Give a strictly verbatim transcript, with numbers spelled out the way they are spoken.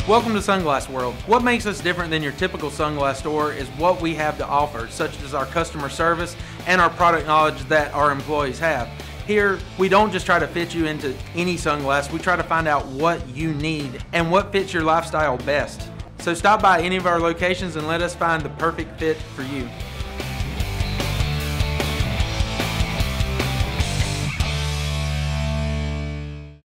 Welcome to Sunglass World. What makes us different than your typical sunglass store is what we have to offer, such as our customer service and our product knowledge that our employees have. Here, we don't just try to fit you into any sunglass, we try to find out what you need and what fits your lifestyle best. So stop by any of our locations and let us find the perfect fit for you.